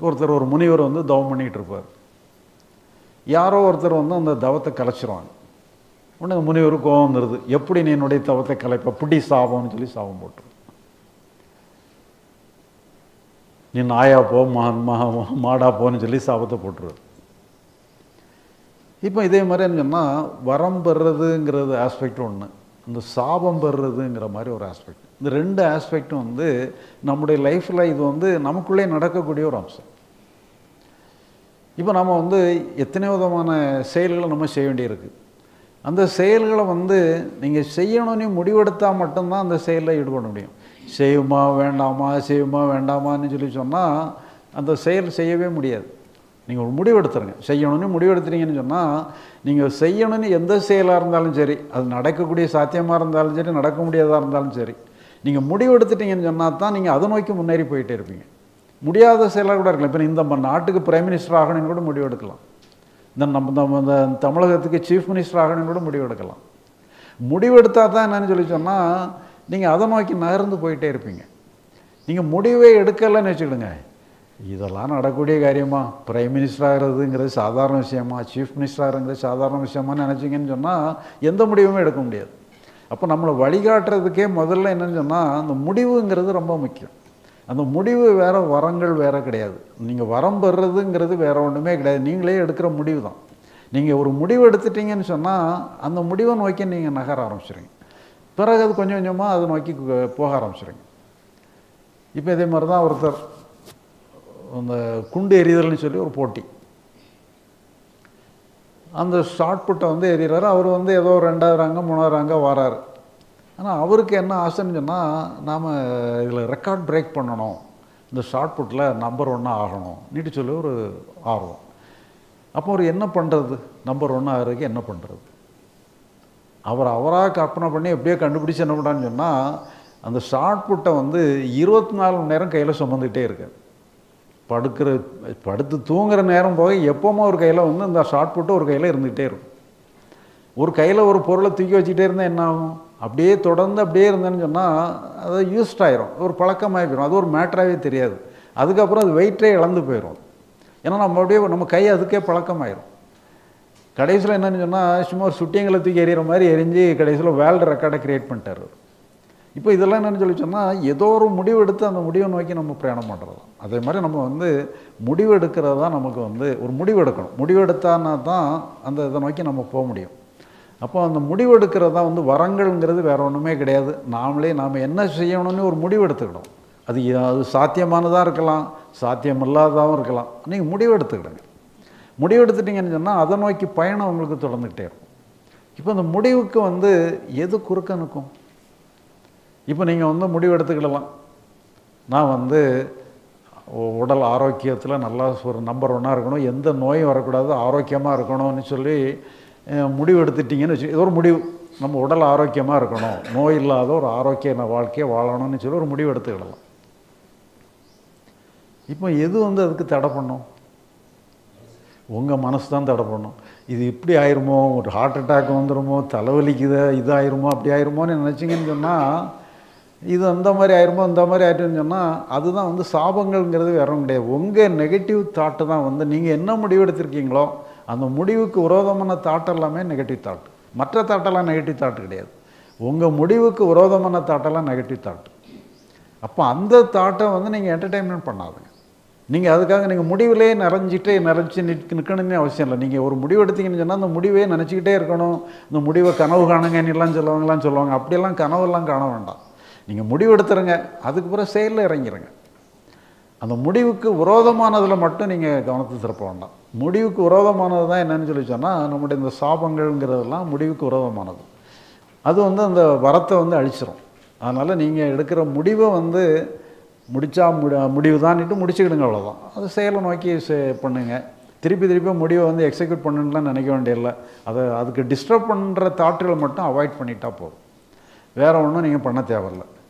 ஒருத்தர் ஒரு முனிவர் வந்து தவம் பண்ணிகிட்டு இருப்பார். யாரோ ஒருத்தர் வந்து அந்த தவத்தை கலைச்சிருவாங்க. உடனே அந்த முனிவர் கோபம் வந்துடுது, எப்படி நீ என்னுடைய தவத்தை கலைப்ப, பிடி சாபம்னு சொல்லி சாபம் போட்டுரு. நீ நாயா போ, மாடா போன்னு சொல்லி சாபத்தை போட்டுருவார். இப்போ இதே மாதிரி என்ன சொன்னால், வரம் பெறுறதுங்கிறது ஆஸ்பெக்ட் ஒன்று, இந்த சாபம் பெறுறதுங்கிற மாதிரி ஒரு ஆஸ்பெக்ட். இந்த ரெண்டு ஆஸ்பெக்டும் வந்து நம்முடைய லைஃப்பில் இது வந்து நமக்குள்ளே நடக்கக்கூடிய ஒரு அம்சம். இப்போ நம்ம வந்து எத்தனை விதமான செயல்களை நம்ம செய்ய வேண்டியிருக்கு. அந்த செயல்களை வந்து நீங்கள் செய்யணும்னு முடிவெடுத்தால் மட்டும்தான் அந்த செயலில் ஈடுபட முடியும். செய்யுமா வேண்டாமா செய்யுமா வேண்டாமான்னு சொல்லி சொன்னால் அந்த செயல் செய்யவே முடியாது. நீங்கள் ஒரு முடிவெடுத்துருங்க, செய்யணும்னு முடிவெடுத்துறீங்கன்னு சொன்னால், நீங்கள் செய்யணும்னு எந்த செயலாக இருந்தாலும் சரி, அது நடக்கக்கூடிய சாத்தியமாக இருந்தாலும் சரி, நடக்க முடியாததாக இருந்தாலும் சரி, நீங்கள் முடிவெடுத்துட்டீங்கன்னு சொன்னால் தான் நீங்கள் அதை நோக்கி முன்னேறி போயிட்டே இருப்பீங்க. முடியாத செயலாக கூட இருக்கலாம். இப்போ இந்த நாட்டுக்கு பிரைம் மினிஸ்டர் ஆகணும்னு கூட முடிவெடுக்கலாம். இந்த தமிழகத்துக்கு சீஃப் மினிஸ்டர் ஆகணும்னு கூட முடிவெடுக்கலாம். முடிவெடுத்தால் தான் என்னன்னு சொல்லி சொன்னால் நீங்கள் அதை நோக்கி நகர்ந்து போயிட்டே இருப்பீங்க. நீங்கள் முடிவே எடுக்கலைன்னு வச்சுக்கிடுங்க, இதெல்லாம் நடக்கக்கூடிய காரியமா, பிரைம் மினிஸ்டர் ஆகிறதுங்கிறது சாதாரண விஷயமா, சீஃப் மினிஸ்டர் ஆகிறதுங்கிறது சாதாரண விஷயமானு நினச்சிங்கன்னு சொன்னால் எந்த முடிவுமே எடுக்க முடியாது. அப்போ நம்மளை வழிகாட்டுறதுக்கே முதல்ல என்னன்னு சொன்னால் அந்த முடிவுங்கிறது ரொம்ப முக்கியம். அந்த முடிவு வேறு, வரங்கள் வேறு கிடையாது. நீங்கள் வரம் பெறுறதுங்கிறது வேறு ஒன்றுமே கிடையாது, நீங்களே எடுக்கிற முடிவு தான். நீங்கள் ஒரு முடிவு எடுத்துட்டீங்கன்னு சொன்னால் அந்த முடிவை நோக்கி நீங்கள் நகர ஆரம்பிச்சிடுங்க. பிறகு அது கொஞ்சம் கொஞ்சமாக அதை நோக்கி போக ஆரம்பிச்சிடுங்க. இப்போ இதே மாதிரி தான் ஒருத்தர் அந்த குண்டு எறிதல்னு சொல்லி ஒரு போட்டி, அந்த ஷார்ட் புட்டை வந்து எறிகிறாரு. அவர் வந்து ஏதோ 2வது ரேங்கோ 3வது ரேங்கோ வராரு. ஆனால் அவருக்கு என்ன ஆசைன்னு சொன்னால், நாம் இதில் ரெக்கார்ட் பிரேக் பண்ணணும், இந்த ஷார்ட் புட்டில் நம்பர் 1 ஆகணும் நீட்டு சொல்லி ஒரு ஆர்வம். அப்போ அவர் என்ன பண்ணுறது, நம்பர் 1 ஆகிறதுக்கு என்ன பண்ணுறது? அவராக கற்பனை பண்ணி எப்படியோ கண்டுபிடிச்சி என்ன பண்ணான்னு சொன்னால், அந்த ஷார்ட் புட்டை வந்து 24 மணி நேரம் கையில் சுமந்துக்கிட்டே இருக்கார். படுத்து தூங்குகிற நேரம் போக எப்போவுமே ஒரு கையில் வந்து இந்த ஷார்ட் புட்டு ஒரு கையில் இருந்துக்கிட்டே இருக்கும். ஒரு கையில் ஒரு பொருளை தூக்கி வச்சுக்கிட்டே இருந்தால் என்ன ஆகும், அப்படியே தொடர்ந்து அப்படியே இருந்தேன்னு சொன்னால் அது யூஸ்ட் ஆயிரும், ஒரு பழக்கமாகி போயிடும், அது ஒரு மேட்டராகவே தெரியாது. அதுக்கப்புறம் அது வெயிட்டே இழந்து போயிடும். ஏன்னா நம்ம கை அதுக்கே பழக்கமாயிரும். கடைசியில் என்னென்னு சொன்னால் சும்மா ஒரு சுட்டியங்களை தூக்கி எறிகிற மாதிரி எரிஞ்சு கடைசியில் வேர்ல்டு ரெக்கார்டை க்ரியேட் பண்ணிட்டார். இப்போ இதெல்லாம் என்னென்னு சொல்லி சொன்னால், ஏதோ ஒரு முடிவு எடுத்து அந்த முடிவை நோக்கி நம்ம பிரயாணம் பண்ணுறது. அதே மாதிரி நம்ம வந்து முடிவு எடுக்கிறது தான் நமக்கு வந்து ஒரு முடிவு எடுக்கணும். முடிவு எடுத்தான்னா தான் அந்த இதை நோக்கி நம்ம போக முடியும். அப்போ அந்த முடிவு எடுக்கிறது தான் வந்து வரங்கள்ங்கிறது வேறு ஒன்றுமே கிடையாது. நாம் என்ன செய்யணும்னு ஒரு முடிவு எடுத்துக்கணும். அது சாத்தியமானதாக இருக்கலாம், சாத்தியமில்லாததாகவும் இருக்கலாம். நீங்கள் முடிவு எடுத்துக்கிடுங்க. முடிவு எடுத்துட்டிங்கன்னு சொன்னால் அதை நோக்கி பயணம் உங்களுக்கு தொடர்ந்துக்கிட்டே இருக்கும். இப்போ அந்த முடிவுக்கு வந்து எது குறுக்க நிற்கும்? இப்போ நீங்கள் வந்து முடிவு எடுத்துக்கிடலாம், நான் வந்து உடல் ஆரோக்கியத்தில் நல்லா ஒரு நம்பர் 1 இருக்கணும், எந்த நோயும் வரக்கூடாது, ஆரோக்கியமாக இருக்கணும்னு சொல்லி முடிவு எடுத்துட்டிங்கன்னு வச்சு, இது ஒரு முடிவு, நம்ம உடல் ஆரோக்கியமாக இருக்கணும், நோய் இல்லாத ஒரு ஆரோக்கிய வாழ்க்கையை வாழணும்னு சொல்லி ஒரு முடிவு எடுத்துக்கிடலாம். இப்போ எது வந்து அதுக்கு தடை பண்ணும்? உங்கள் மனசு தான் தடை பண்ணும். இது இப்படி ஆயிருமோ, ஒரு ஹார்ட் அட்டாக் வந்துடுமோ, தலைவலிக்குது, இதாயிருமோ, அப்படி ஆயிருமோன்னு நினச்சிங்கன்னு சொன்னால், இது அந்த மாதிரி ஆயிருமோ இந்த மாதிரி ஆயிட்டுன்னு சொன்னால் அதுதான் வந்து சாபங்கள்ங்கிறது வேற ஒன்றும் கிடையாது. உங்கள் நெகட்டிவ் தாட்டு தான் வந்து நீங்கள் என்ன முடிவு எடுத்திருக்கீங்களோ அந்த முடிவுக்கு விரோதமான தாட் எல்லாமே நெகட்டிவ் தாட். மற்ற தாட்டெல்லாம் நெகட்டிவ் தாட் கிடையாது. உங்கள் முடிவுக்கு விரோதமான தாட்டெல்லாம் நெகட்டிவ் தாட். அப்போ அந்த தாட்டை வந்து நீங்கள் என்டர்டெயின்மெண்ட் பண்ணாதுங்க. நீங்கள் அதுக்காக நீங்கள் முடிவிலே நினச்சி நிற்கணும்னு அவசியம் இல்லை. நீங்கள் ஒரு முடிவு எடுத்தீங்கன்னு சொன்னால் அந்த முடிவே நினச்சிக்கிட்டே இருக்கணும். இந்த முடிவை கனவு காணுங்கன்னெலாம் சொல்லுவாங்க. அப்படியெல்லாம் கனவெல்லாம் காண வேண்டாம். நீங்கள் முடிவு எடுத்துருங்க, அதுக்கு பிறகு செயலில் இறங்கிடுங்க. அந்த முடிவுக்கு விரோதமானதில் மட்டும் நீங்கள் கவனத்தை திருப்ப வேண்டாம். முடிவுக்கு விரோதமானது தான் என்னன்னு சொல்லி சொன்னால், நம்முடைய இந்த சாபங்கள்ங்கிறதெல்லாம் முடிவுக்கு விரோதமானது. அது வந்து அந்த வரத்தை வந்து அழிச்சிடும். அதனால் நீங்கள் எடுக்கிற முடிவை வந்து முடித்தா முடிவு தான்ட்டு முடிச்சுக்கிடுங்க, அவ்வளோதான். அது செயலை நோக்கி பண்ணுங்க. திருப்பி முடிவை வந்து எக்ஸிக்யூட் பண்ணணும்லாம் நினைக்க வேண்டியதில்லை. அதுக்கு டிஸ்டர்ப் பண்ணுற தாட்டுகளை மட்டும் அவாய்ட் பண்ணிட்டா போதும். வேறு ஒன்றும் நீங்கள் பண்ண தேவையில்லை.